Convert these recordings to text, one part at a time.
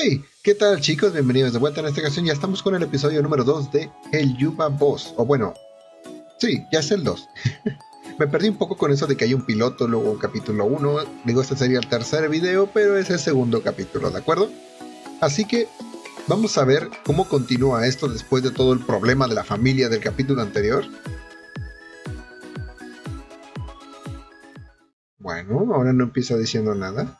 Hey, ¿qué tal chicos? Bienvenidos de vuelta. En esta ocasión ya estamos con el episodio número 2 de El Yuba Boss. O bueno, sí, ya es el 2. Me perdí un poco con eso de que hay un piloto, luego un capítulo 1. Digo, este sería el tercer video, pero es el segundo capítulo, ¿de acuerdo? Así que vamos a ver cómo continúa esto después de todo el problema de la familia del capítulo anterior. Bueno, ahora no empieza diciendo nada.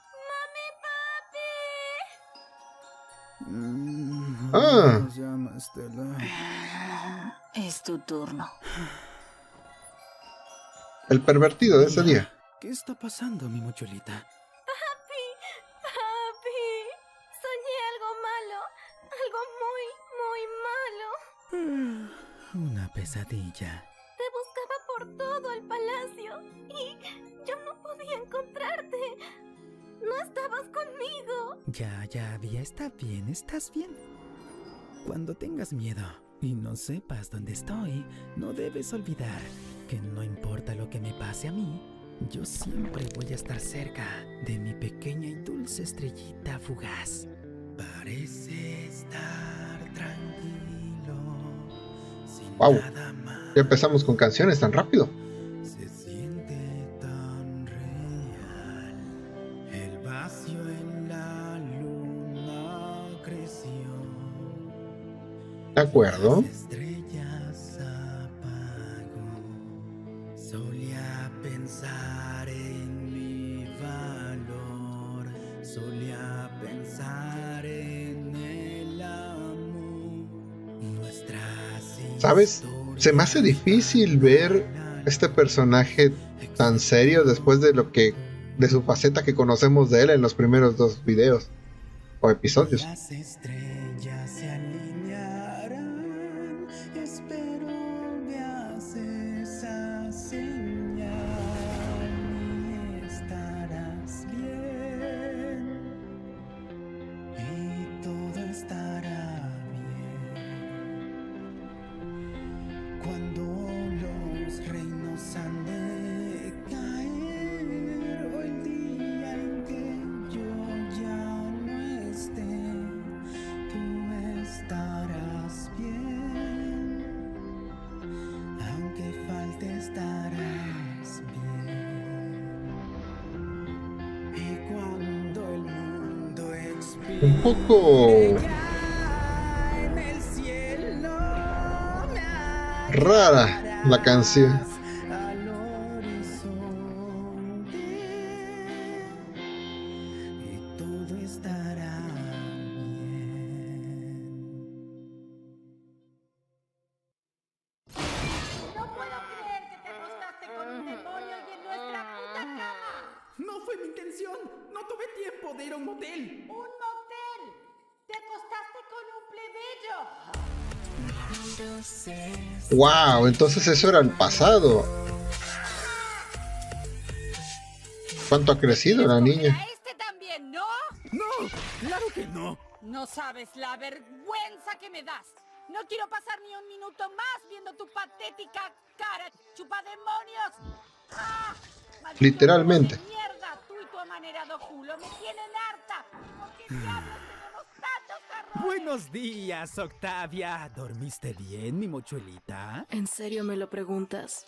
Ah, ¿Cómo se llama, Estela? Es tu turno. el pervertido de ese día. ¿Qué está pasando, mi mochuelita? Papi, soñé algo malo, algo muy malo. Una pesadilla. Te buscaba por todo el palacio y yo no podía encontrarte. No estabas conmigo. Ya, está bien, estás bien. Cuando tengas miedo y no sepas dónde estoy, no debes olvidar que no importa lo que me pase a mí, yo siempre voy a estar cerca de mi pequeña y dulce estrellita fugaz. Parece estar tranquilo, sin Wow, nada más. ya empezamos con canciones tan rápido. Se siente tan real. El vacío en la luna creció. De acuerdo. Las estrellas apagó. Solía pensar en mi valor. Solía pensar en el amor. ¿Sabes? Se me hace difícil ver este personaje tan serio después de de su faceta que conocemos de él en los primeros dos videos o episodios. Las estrellas se alinearán. Espero veas esa señal y estarás bien. Y todo estará bien. Cuando los reinos han de caer, o el día en que yo ya no esté, tú estarás bien. Aunque falte, estarás bien. Y cuando el mundo expire, Un poco ya en el cielo me rara la canción. al horizonte y todo estará bien. No puedo creer que te acostaste con un demonio y en nuestra puta cama. No fue mi intención. No tuve tiempo de ir a un motel. ¡Un motel! ¡Te acostaste con un plebeyo! Wow, entonces eso era el pasado. ¿Cuánto ha crecido la niña? A este también, ¿no? No, claro que no. No sabes la vergüenza que me das. No quiero pasar ni un minuto más viendo tu patética cara, chupademonios. ¡Ah! ¡Maldito Literalmente. culo de mierda! Tú y tu amanerado culo me tienen harta. ¿Por qué diablos tenemos tantos jarrones? Buenos días, Octavia. ¿Dormiste bien, mi mochuelita? ¿En serio me lo preguntas?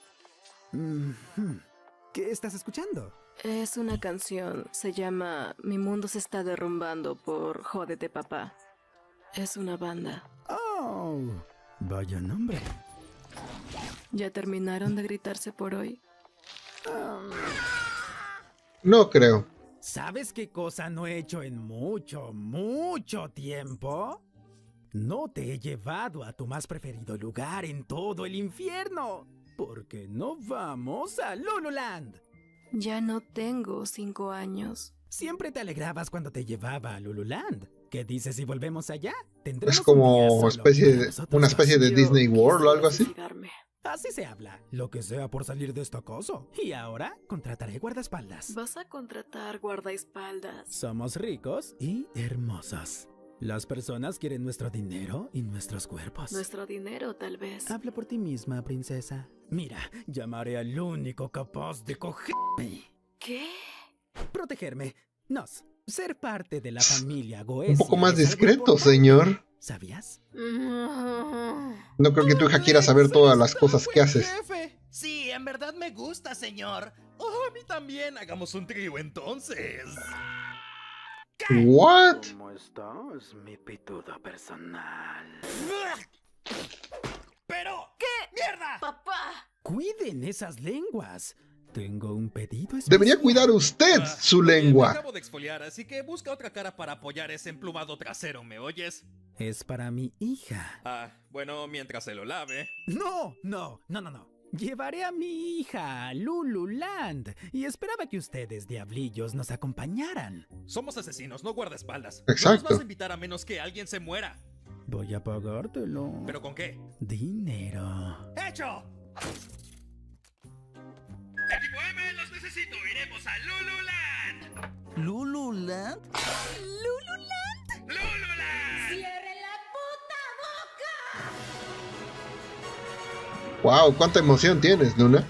¿Qué estás escuchando? Es una canción, se llama Mi mundo se está derrumbando por Jódete Papá. Es una banda. Oh, vaya nombre. ¿Ya terminaron de gritarse por hoy? No creo. ¿Sabes qué cosa no he hecho en mucho tiempo? No te he llevado a tu más preferido lugar en todo el infierno. Porque no vamos a Lululand. Ya no tengo 5 años. Siempre te alegrabas cuando te llevaba a Lululand. ¿Qué dices si volvemos allá? Tendremos Es un día como solo para nosotros una especie de Yo Disney World o algo quisiera así. suicidarme. Así se habla. Lo que sea por salir de este acoso. Y ahora contrataré guardaespaldas. Vas a contratar guardaespaldas. Somos ricos y hermosos. Las personas quieren nuestro dinero y nuestros cuerpos. Nuestro dinero, tal vez. Habla por ti misma, princesa. Mira, llamaré al único capaz de cogerme. ¿Qué? Protegerme. Nos. Ser parte de la familia Goesia Un poco más es algo discreto, importante. señor. ¿Sabías? No creo que tu hija quiera saber todas las cosas que haces. Jefe. Sí, en verdad me gusta, señor. Oh, a mí también. Hagamos un trío entonces. What? ¿Cómo estás, mi pitudo personal? Pero, ¿qué mierda? ¡Papá! Cuiden esas lenguas. Tengo un pedido especial. Debería cuidar usted su Muy bien, me lengua. acabo de exfoliar, así que busca otra cara para apoyar ese emplumado trasero, ¿me oyes? Es para mi hija. Ah, bueno, mientras se lo lave. No. Llevaré a mi hija a Lululand y esperaba que ustedes, diablillos, nos acompañaran. Somos asesinos, no guardaespaldas. Exacto. No nos vas a invitar a menos que alguien se muera. Voy a pagártelo. ¿Pero con qué? Dinero. ¡Hecho! Equipo M, los necesito. Iremos a Lululand. ¿Lululand? ¡Lululand! ¡Cierre la puta boca! Wow, cuánta emoción tienes, Luna.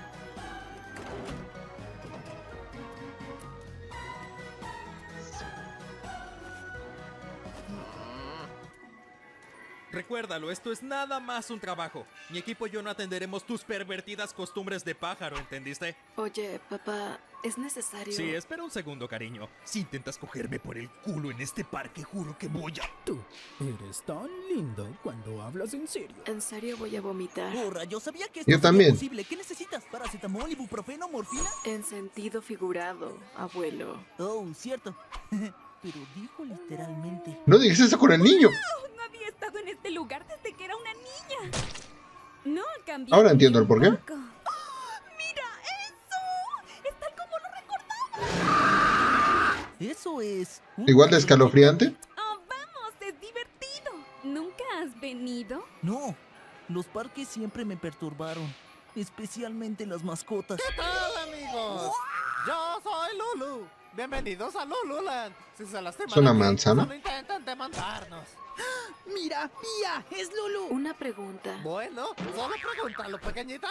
Recuérdalo, esto es nada más un trabajo. Mi equipo y yo no atenderemos tus pervertidas costumbres de pájaro, ¿entendiste? Oye, papá, ¿es necesario? Sí, espera un segundo, cariño. Si intentas cogerme por el culo en este parque, juro que voy a... Tú eres tan lindo cuando hablas en serio. ¿En serio voy a vomitar? Porra, yo sabía que esto Yo sería también. posible. ¿Qué necesitas? ¿Paracetamol, ibuprofeno, morfina? En sentido figurado, abuelo. Oh, cierto. Pero dijo literalmente. No digas eso con el niño. No había estado en este lugar desde que era una niña. No ha cambiado. Ahora entiendo el ni un porqué. poco. ¡Oh, mira eso! Es tal como lo recordaba. Eso es... Igual de escalofriante. Oh, vamos, es divertido. ¿Nunca has venido? No, los parques siempre me perturbaron. Especialmente las mascotas. ¿Qué tal, amigos? Yo soy Lulu. Bienvenidos a Lululand. Si se lastiman ¿Es una aquí, manzana? solo intenten demandarnos. ¡Mira, mía! ¡Es Lulu! Una pregunta. Bueno, solo pregúntalo, pequeñita.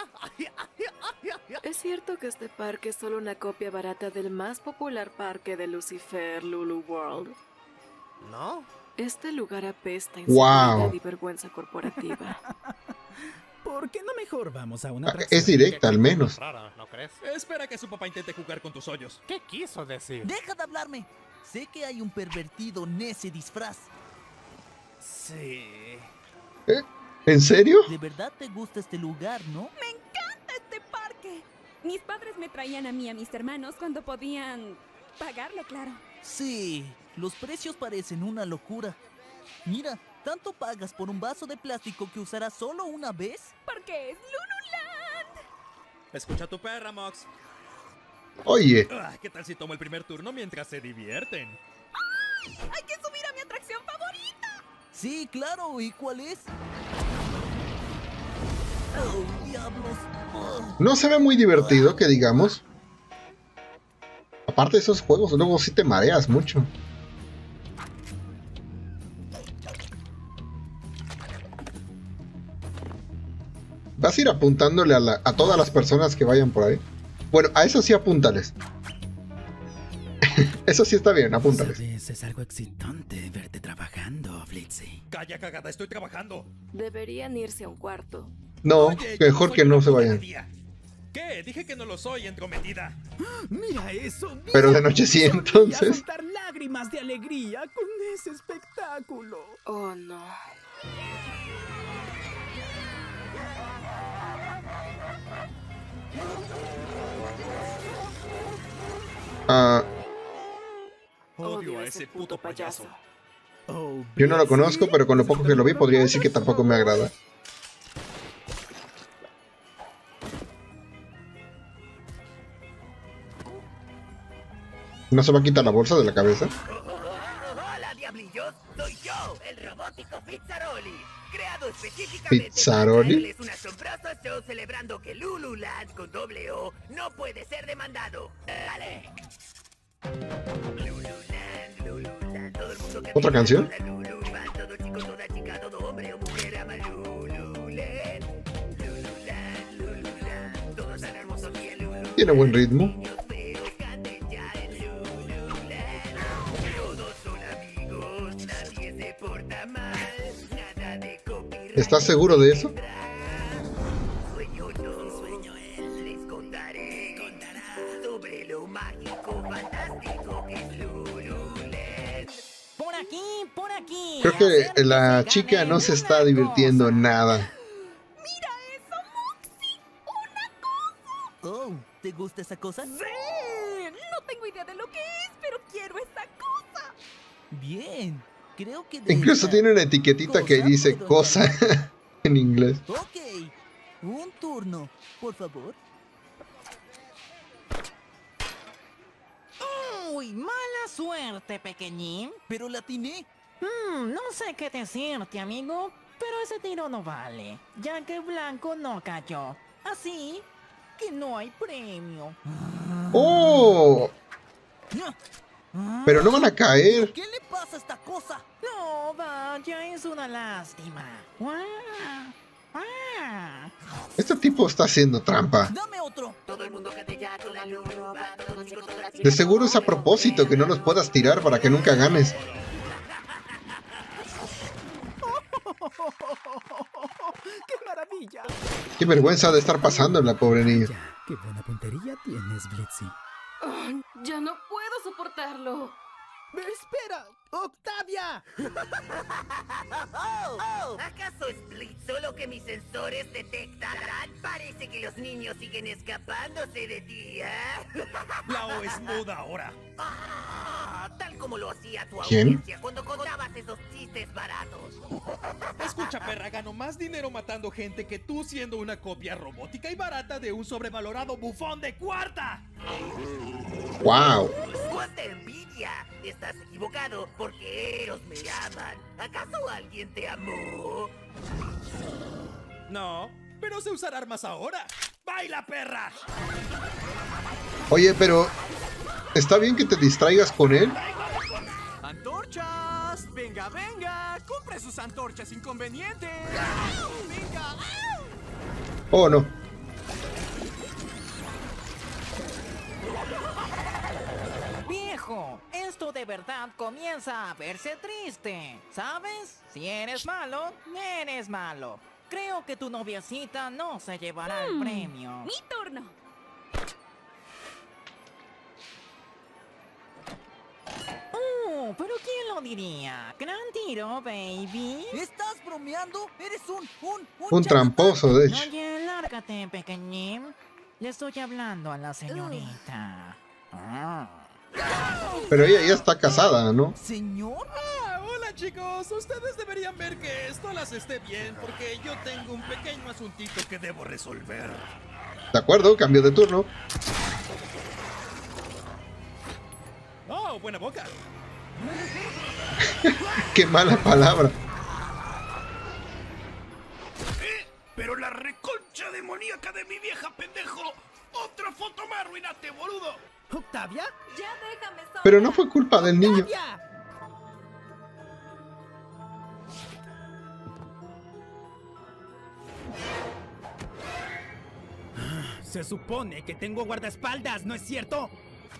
¿Es cierto que este parque es solo una copia barata del más popular parque de Lucifer, Lulu World? No. Este lugar apesta Wow. inseguridad y vergüenza corporativa. ¿Por qué no mejor vamos a una Ah, atracción? es directa, al menos. Raro, ¿no crees? Espera que su papá intente jugar con tus hoyos. ¿Qué quiso decir? ¡Deja de hablarme! Sé que hay un pervertido en ese disfraz. Sí. ¿En serio? ¿De verdad te gusta este lugar, no? ¡Me encanta este parque! Mis padres me traían a mí y a mis hermanos cuando podían pagarlo, claro. Sí, los precios parecen una locura. Mira, ¿tanto pagas por un vaso de plástico que usarás solo una vez? Porque es Lululand. Escucha a tu perra, Mox. Oye, Ah, ¿qué tal si tomo el primer turno mientras se divierten? ¡Hay que subir a mi atracción favorita! Sí, claro, ¿y cuál es? ¡Oh, diablos! Oh. no se ve muy divertido, que digamos. Aparte de esos juegos, luego sí te mareas mucho. ¿Vas a ir apuntándole a todas las personas que vayan por ahí? Bueno, a eso sí apúntales. Eso sí está bien, apúntales. ¿Sabes? Es algo excitante verte trabajando, Blitzy. Calla, cagada, estoy trabajando. Deberían irse a un cuarto. No, Oye, yo mejor soy que no una se puta vayan. media. ¿Qué? Dije que no lo soy, entrometida. Mira eso. Pero de noche sí, Solía entonces. soltar lágrimas de alegría con ese espectáculo. Oh, no. Ah, Odio a ese puto payaso. Oh, yo no lo Blitzy, conozco, pero con lo poco que lo vi podría decir que tampoco me agrada. ¿No se va a quitar la bolsa de la cabeza? Hola, diablillos. Soy yo, el robótico Pizzaroli. Creado específicamente ¿Pizzaroli? para traerles un asombroso show celebrando que Lululand con doble O no puede ser demandado. ¡Dale! Lululand, Lululand, todo el mundo que ¿Otra viva canción? con la Lululand, todo chico, toda chica, todo hombre o mujer ama Lululand. Lululand, Lululand, todos tan hermosos y en Lululand. Tiene buen ritmo. Niños feos canten ya en Lululand. ¿Estás seguro de eso? Sueño no. Les contaré. Sobre lo mágico, fantástico que es Lululand. Por aquí. Creo que la chica no se está divirtiendo en nada. Oh, ¿te gusta esa cosa? ¡Sí! No tengo idea de lo que es, pero quiero esa cosa. Bien, creo que... de Incluso esta tiene una etiquetita que cosa dice puedo cosa en inglés. Ok, un turno, por favor. Uy, mala suerte, pequeñín. Pero la atiné. No sé qué decirte, amigo, pero ese tiro no vale, ya que Blanco no cayó. Así que no hay premio. ¡Oh! Pero no van a caer. ¿Qué le pasa a esta cosa? No, vaya, es una lástima. Este tipo está haciendo trampa. Dame otro. Todo el mundo cante ya con la Lulu Band. Todos chicos, todas las De chicas. seguro es a propósito que no los puedas tirar para que nunca ganes. ¡Qué maravilla! Qué vergüenza de estar pasando la pobre niña. Ya, qué buena puntería tienes, Blitzy. Oh, ya no puedo soportarlo. ¡Espera! ¡Octavia! ¿Acaso Split solo que mis sensores detectarán? Parece que los niños siguen escapándose de ti, ¿eh? La O es muda ahora. Tal como lo hacía tu ¿Quién? audiencia cuando contabas esos chistes baratos. Escucha, perra, gano más dinero matando gente que tú siendo una copia robótica y barata de un sobrevalorado bufón de cuarta. ¡Wow! ¡Cuánta envidia! Estás equivocado porque ellos me aman. ¿Acaso alguien te amó? No, pero sé usar armas ahora. ¡Baila, perra! Oye, pero ¿está bien que te distraigas con él? ¡Antorchas! ¡Venga, venga! ¡Compre sus antorchas inconvenientes! ¡Venga! Oh, no. Viejo, esto de verdad comienza a verse triste, ¿sabes? Si eres malo, eres malo. Creo que tu noviecita no se llevará el premio. Mi turno. Pero ¿quién lo diría? Gran tiro, baby. ¿Estás bromeando? Eres Un tramposo, de hecho. Oye, lárgate, pequeñín. Le estoy hablando a la señorita. Pero ella ya está casada, ¿no? ¿Señor? Hola, chicos. Ustedes deberían ver que esto las esté bien porque yo tengo un pequeño asuntito que debo resolver. De acuerdo, cambio de turno. Oh, buena boca. Qué mala palabra. Pero la reconcha demoníaca de mi vieja, pendejo. Otra foto más, arruinaste, boludo. ¿Octavia? Ya déjame sola. Pero no fue culpa del niño. ¡Octavia! Se supone que tengo guardaespaldas, ¿no es cierto?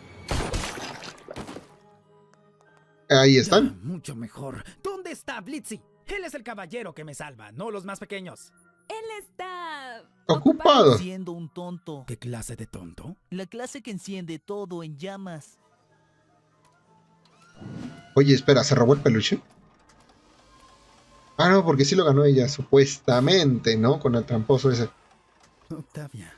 Ahí están. Mucho mejor. ¿Dónde está Blitzy? Él es el caballero que me salva, no los más pequeños. Él está... Ocupado. Siendo un tonto. ¿Qué clase de tonto? La clase que enciende todo en llamas. Oye, espera, ¿se robó el peluche? Ah, no, porque sí lo ganó ella, supuestamente, ¿no? Con el tramposo ese. Octavia.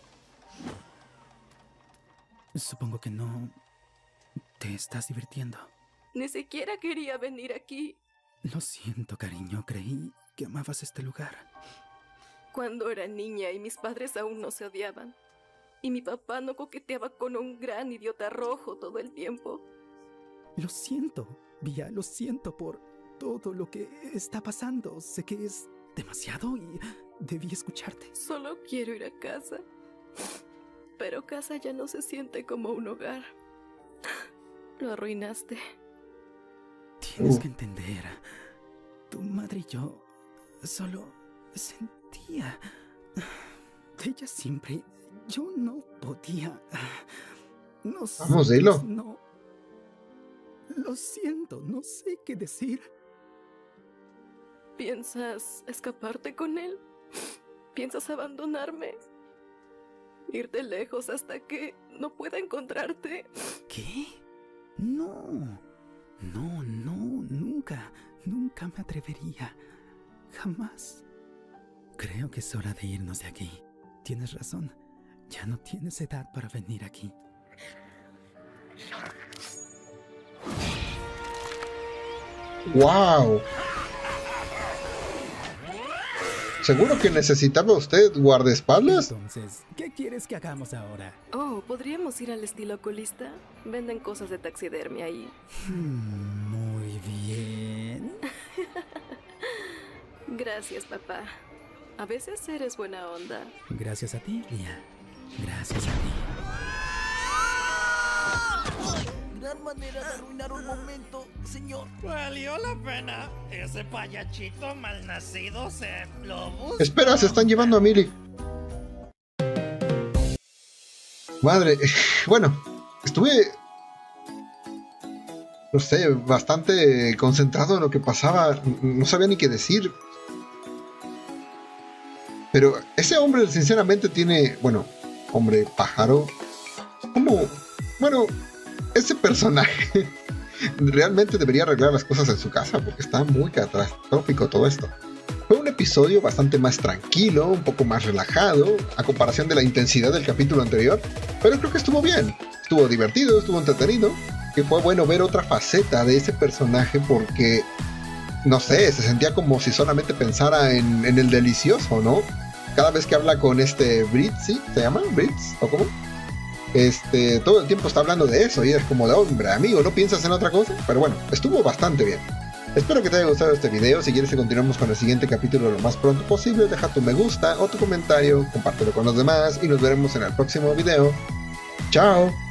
Supongo que no te estás divirtiendo. Ni siquiera quería venir aquí. Lo siento, cariño. Creí que amabas este lugar. Cuando era niña y mis padres aún no se odiaban. Y mi papá no coqueteaba con un gran idiota rojo todo el tiempo. Lo siento, Vía, lo siento por todo lo que está pasando. Sé que es demasiado y debí escucharte. Solo quiero ir a casa. Pero casa ya no se siente como un hogar. Lo arruinaste. Tienes que entender. Tu madre y yo solo sentía. Ella siempre. Yo no podía. No sé. Vamos, dilo. No. Lo siento, no sé qué decir. ¿Piensas escaparte con él? ¿Piensas abandonarme? ¿Irte lejos hasta que no pueda encontrarte? ¿Qué? No. No, nunca. Nunca me atrevería. Jamás. Creo que es hora de irnos de aquí. Tienes razón. Ya no tienes edad para venir aquí. ¡Wow! ¿Seguro que necesitaba usted guardaespaldas? Entonces, ¿qué quieres que hagamos ahora? Oh, ¿podríamos ir al estilo oculista? Venden cosas de taxidermia ahí. Muy bien. Gracias, papá. A veces eres buena onda. Gracias a ti, Lia. Gracias a ti. Gran manera de arruinar un momento, señor. Valió la pena. Ese payachito malnacido se lo busca. Espera, se están llevando a Millie. Madre, bueno, estuve, no sé, bastante concentrado en lo que pasaba. No sabía ni qué decir. Pero ese hombre sinceramente tiene, bueno, hombre pájaro, como, bueno, ese personaje realmente debería arreglar las cosas en su casa porque está muy catastrófico todo esto. Fue un episodio bastante más tranquilo, un poco más relajado, a comparación de la intensidad del capítulo anterior, pero creo que estuvo bien, estuvo divertido, estuvo entretenido, y fue bueno ver otra faceta de ese personaje porque, no sé, se sentía como si solamente pensara en el delicioso, ¿no? Cada vez que habla con Britz, ¿sí? ¿Se llama? ¿Britz? ¿O cómo? Todo el tiempo está hablando de eso y es como de hombre, amigo, ¿no piensas en otra cosa? Pero bueno, estuvo bastante bien. Espero que te haya gustado este video. Si quieres que continuemos con el siguiente capítulo lo más pronto posible, deja tu me gusta o tu comentario, compártelo con los demás y nos veremos en el próximo video. ¡Chao!